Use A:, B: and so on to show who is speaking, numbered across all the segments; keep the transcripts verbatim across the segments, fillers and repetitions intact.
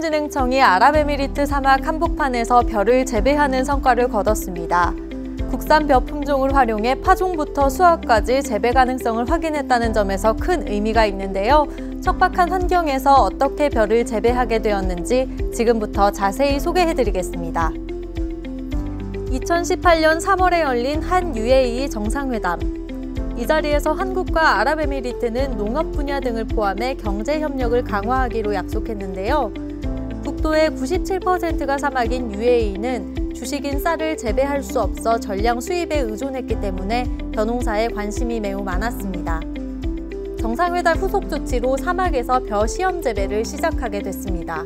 A: 농촌진흥청이 아랍에미리트 사막 한복판에서 벼를 재배하는 성과를 거뒀습니다. 국산 벼 품종을 활용해 파종부터 수확까지 재배 가능성을 확인했다는 점에서 큰 의미가 있는데요. 척박한 환경에서 어떻게 벼를 재배하게 되었는지 지금부터 자세히 소개해드리겠습니다. 이천십팔 년 삼월에 열린 한 유에이이 정상회담. 이 자리에서 한국과 아랍에미리트는 농업 분야 등을 포함해 경제 협력을 강화하기로 약속했는데요. 국토의 구십칠 퍼센트가 사막인 유에이이는 주식인 쌀을 재배할 수 없어 전량 수입에 의존했기 때문에 벼농사에 관심이 매우 많았습니다. 정상회담 후속 조치로 사막에서 벼 시험 재배를 시작하게 됐습니다.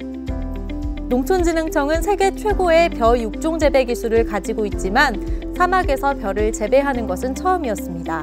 A: 농촌진흥청은 세계 최고의 벼 육종 재배 기술을 가지고 있지만 사막에서 벼를 재배하는 것은 처음이었습니다.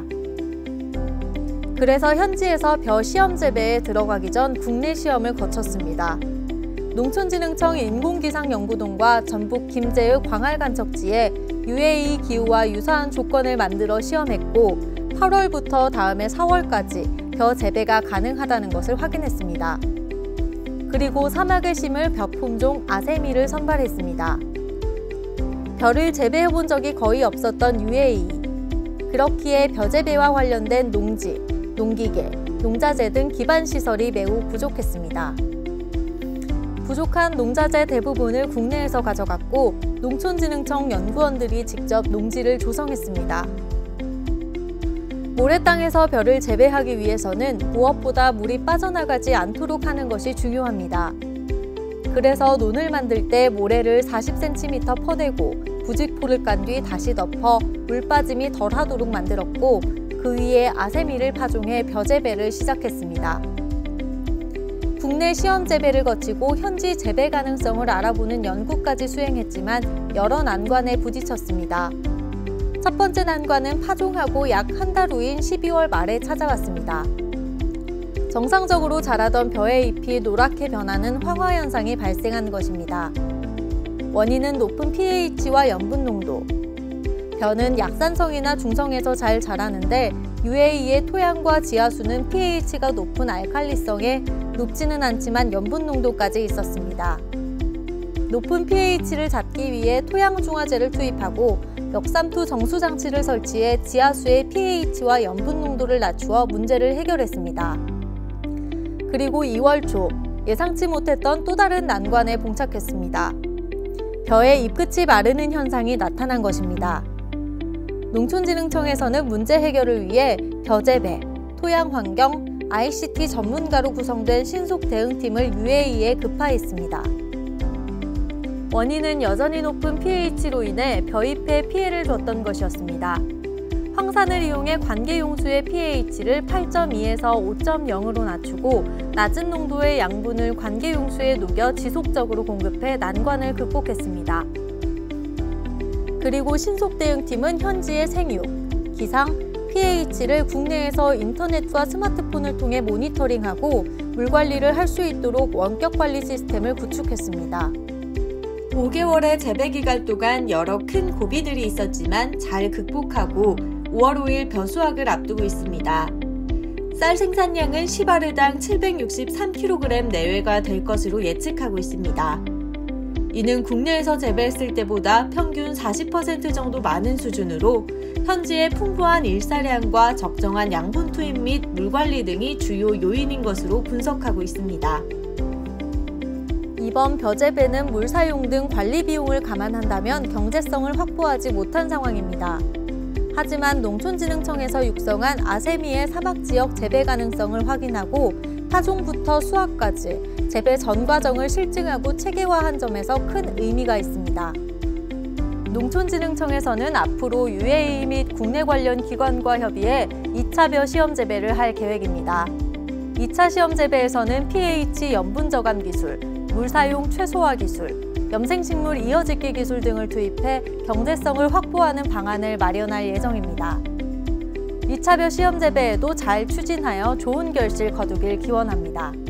A: 그래서 현지에서 벼 시험 재배에 들어가기 전 국내 시험을 거쳤습니다. 농촌진흥청 인공기상연구동과 전북 김제의 광활간척지에 유에이이 기후와 유사한 조건을 만들어 시험했고 팔월부터 다음해 사월까지 벼 재배가 가능하다는 것을 확인했습니다. 그리고 사막에 심을 벼 품종 아세미를 선발했습니다. 벼를 재배해본 적이 거의 없었던 유에이이. 그렇기에 벼 재배와 관련된 농지, 농기계, 농자재 등 기반 시설이 매우 부족했습니다. 부족한 농자재 대부분을 국내에서 가져갔고 농촌진흥청 연구원들이 직접 농지를 조성했습니다. 모래땅에서 벼를 재배하기 위해서는 무엇보다 물이 빠져나가지 않도록 하는 것이 중요합니다. 그래서 논을 만들 때 모래를 사십 센티미터 퍼내고 부직포를 깐 뒤 다시 덮어 물 빠짐이 덜하도록 만들었고 그 위에 아세미를 파종해 벼 재배를 시작했습니다. 국내 시험 재배를 거치고 현지 재배 가능성을 알아보는 연구까지 수행했지만 여러 난관에 부딪혔습니다. 첫 번째 난관은 파종하고 약 한 달 후인 십이월 말에 찾아왔습니다. 정상적으로 자라던 벼의 잎이 노랗게 변하는 황화 현상이 발생한 것입니다. 원인은 높은 피에이치와 염분 농도. 벼는 약산성이나 중성에서 잘 자라는데 유에이이의 토양과 지하수는 피에이치가 높은 알칼리성에 높지는 않지만 염분 농도까지 있었습니다. 높은 피에이치를 잡기 위해 토양 중화제를 투입하고 역삼투 정수 장치를 설치해 지하수의 피에이치와 염분 농도를 낮추어 문제를 해결했습니다. 그리고 이월 초 예상치 못했던 또 다른 난관에 봉착했습니다. 벼의 잎끝이 마르는 현상이 나타난 것입니다. 농촌진흥청에서는 문제 해결을 위해 벼 재배, 토양 환경, 아이씨티 전문가로 구성된 신속 대응팀을 유에이이에 급파했습니다. 원인은 여전히 높은 피에이치로 인해 벼잎에 피해를 줬던 것이었습니다. 황산을 이용해 관계용수의 피에이치를 팔 점 이에서 오 점 영으로 낮추고 낮은 농도의 양분을 관계용수에 녹여 지속적으로 공급해 난관을 극복했습니다. 그리고 신속대응팀은 현지의 생육, 기상, 피에이치를 국내에서 인터넷과 스마트폰을 통해 모니터링하고 물 관리를 할 수 있도록 원격 관리 시스템을 구축했습니다. 오 개월의 재배 기간 동안 여러 큰 고비들이 있었지만 잘 극복하고 오월 오일 벼 수확을 앞두고 있습니다. 쌀 생산량은 시바르당 칠백육십삼 킬로그램 내외가 될 것으로 예측하고 있습니다. 이는 국내에서 재배했을 때보다 평균 사십 퍼센트 정도 많은 수준으로 현지의 풍부한 일사량과 적정한 양분 투입 및 물 관리 등이 주요 요인인 것으로 분석하고 있습니다. 이번 벼 재배는 물 사용 등 관리 비용을 감안한다면 경제성을 확보하지 못한 상황입니다. 하지만 농촌진흥청에서 육성한 아세미의 사막지역 재배 가능성을 확인하고 파종부터 수확까지 재배 전 과정을 실증하고 체계화한 점에서 큰 의미가 있습니다. 농촌진흥청에서는 앞으로 유에이이 및 국내 관련 기관과 협의해 이 차 벼 시험 재배를 할 계획입니다. 이 차 시험 재배에서는 피에이치 염분 저감 기술, 물 사용 최소화 기술, 염생식물 이어짓기 기술 등을 투입해 경제성을 확보하는 방안을 마련할 예정입니다. 이 차 벼 시험 재배에도 잘 추진하여 좋은 결실 거두길 기원합니다.